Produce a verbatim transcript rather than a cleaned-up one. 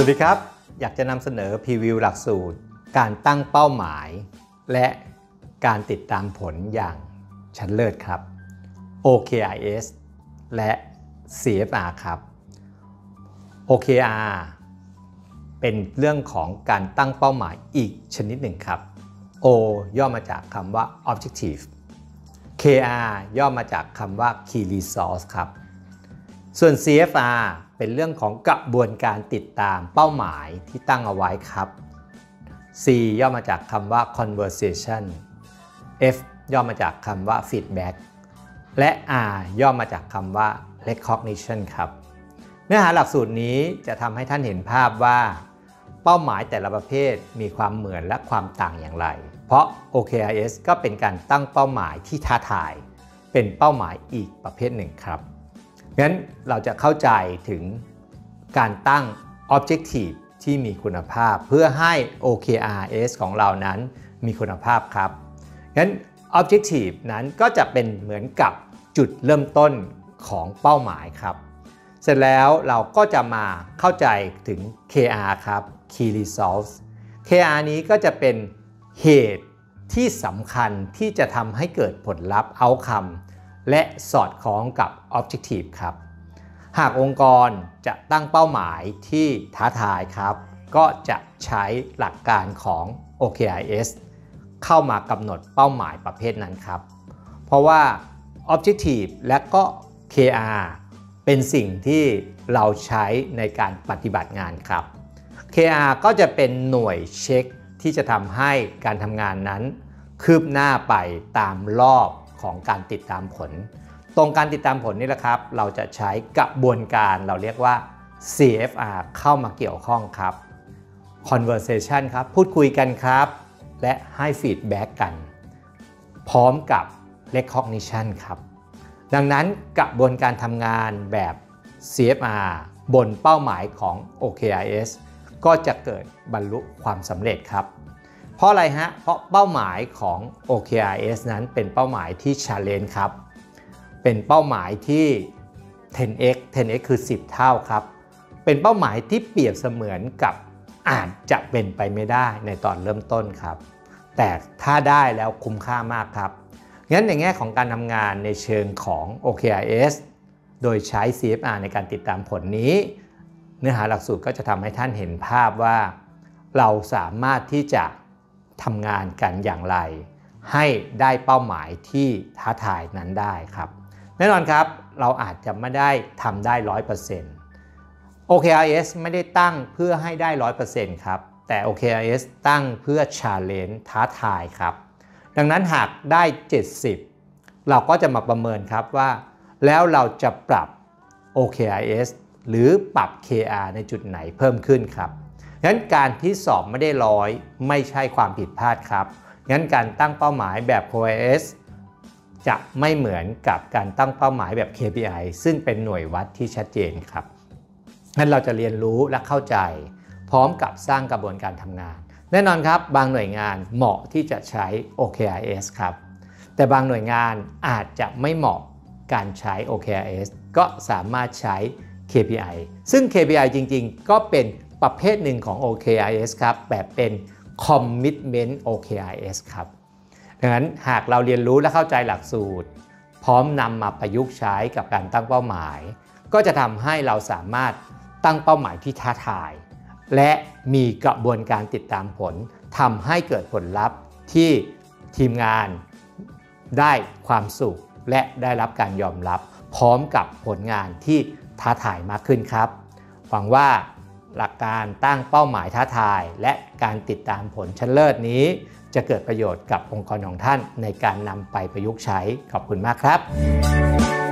วัสดีครับอยากจะนำเสนอพรีวิวหลักสูตรการตั้งเป้าหมายและการติดตามผลอย่างชั้นเลิศครับ โอ เค อาร์ เอส และ ซี เอฟ อาร์ ครับ โอ เค อาร์ เป็นเรื่องของการตั้งเป้าหมายอีกชนิดหนึ่งครับ O ย่อมาจากคำว่า Objective เค อาร์ ย่อมาจากคำว่า Key Resource ครับส่วน ซี เอฟ อาร์ เป็นเรื่องของกระบวนการติดตามเป้าหมายที่ตั้งเอาไว้ครับ C ย่อมาจากคำว่า Conversation F ย่อมาจากคำว่า Feedback และ R ย่อมาจากคำว่า Recognition ครับเนื้อหาหลักสูตรนี้จะทำให้ท่านเห็นภาพว่าเป้าหมายแต่ละประเภทมีความเหมือนและความต่างอย่างไรเพราะ โอ เค อาร์ เอส ก็เป็นการตั้งเป้าหมายที่ท้าทายเป็นเป้าหมายอีกประเภทหนึ่งครับงั้นเราจะเข้าใจถึงการตั้ง Objective ที่มีคุณภาพเพื่อให้ โอ เค อาร์ เอส ของเรานั้นมีคุณภาพครับงั้น Objective นั้นก็จะเป็นเหมือนกับจุดเริ่มต้นของเป้าหมายครับเสร็จแล้วเราก็จะมาเข้าใจถึง เค อาร์ ครับ Key Results เค อาร์ นี้ก็จะเป็นเหตุที่สำคัญที่จะทำให้เกิดผลลัพธ์ Outcome และสอดคล้องกับ Objective ครับหากองค์กรจะตั้งเป้าหมายที่ท้าทายครับก็จะใช้หลักการของ โอ เค อาร์ เอส เข้ามากำหนดเป้าหมายประเภทนั้นครับเพราะว่า Objective และก็ เค อาร์ เป็นสิ่งที่เราใช้ในการปฏิบัติงานครับ เค อาร์ ก็จะเป็นหน่วยเช็คที่จะทำให้การทำงานนั้นคืบหน้าไปตามรอบของการติดตามผลตรงการติดตามผลนี่แหละครับเราจะใช้กระบวนการเราเรียกว่า ซี เอฟ อาร์ เข้ามาเกี่ยวข้องครับ Conversation ครับพูดคุยกันครับและให้ Feedback กันพร้อมกับ Recognition ครับดังนั้นกระบวนการทำงานแบบ ซี เอฟ อาร์ บนเป้าหมายของ โอ เค อาร์ เอส ก็จะเกิดบรรลุความสำเร็จครับเพราะอะไรฮะเพราะเป้าหมายของ โอ เค อาร์ เอส นั้นเป็นเป้าหมายที่ Challenge ครับเป็นเป้าหมายที่ เท็น เอ็กซ์ เท็น เอ็กซ์ คือ สิบ เท่าครับเป็นเป้าหมายที่เปรียบเสมือนกับอาจจะเป็นไปไม่ได้ในตอนเริ่มต้นครับแต่ถ้าได้แล้วคุ้มค่ามากครับงั้นในแง่ของการทำงานในเชิงของ โอ เค อาร์ เอส โดยใช้ ซี เอฟ อาร์ ในการติดตามผลนี้เนื้อหาหลักสูตรก็จะทำให้ท่านเห็นภาพว่าเราสามารถที่จะทำงานกันอย่างไรให้ได้เป้าหมายที่ท้าทายนั้นได้ครับแน่นอนครับเราอาจจะไม่ได้ทำได้ ร้อยเปอร์เซ็นต์ โอ เค อาร์ เอส ไม่ได้ตั้งเพื่อให้ได้ ร้อยเปอร์เซ็นต์ ครับแต่ โอ เค อาร์ เอส ตั้งเพื่อ Challenge ท้าทายครับดังนั้นหากได้เจ็ดสิบเราก็จะมาประเมินครับว่าแล้วเราจะปรับ โอ เค อาร์ เอส หรือปรับ เค อาร์ ในจุดไหนเพิ่มขึ้นครับงั้นการที่สอบไม่ได้ร้อยไม่ใช่ความผิดพลาดครับงั้นการตั้งเป้าหมายแบบ โอ เค อาร์ เอส จะไม่เหมือนกับการตั้งเป้าหมายแบบ เค พี ไอ ซึ่งเป็นหน่วยวัดที่ชัดเจนครับงั้นเราจะเรียนรู้และเข้าใจพร้อมกับสร้างกระบวนการทำงานแน่นอนครับบางหน่วยงานเหมาะที่จะใช้ โอ เค อาร์ เอส ครับแต่บางหน่วยงานอาจจะไม่เหมาะการใช้ โอ เค อาร์ เอส ก็สามารถใช้ เค พี ไอ ซึ่ง เค พี ไอ จริงๆก็เป็นประเภทหนึ่งของ โอ เค อาร์ เอส ครับแบบเป็น Commitment โอ เค อาร์ เอส ครับดังนั้นหากเราเรียนรู้และเข้าใจหลักสูตรพร้อมนำมาประยุกต์ใช้กับการตั้งเป้าหมายก็จะทำให้เราสามารถตั้งเป้าหมายที่ท้าทายและมีกระบวนการติดตามผลทำให้เกิดผลลัพธ์ที่ทีมงานได้ความสุขและได้รับการยอมรับพร้อมกับผลงานที่ท้าทายมากขึ้นครับหวังว่าหลักการตั้งเป้าหมายท้าทายและการติดตามผลชั้นเลิศนี้จะเกิดประโยชน์กับองค์กรของท่านในการนำไปประยุกต์ใช้ขอบคุณมากครับ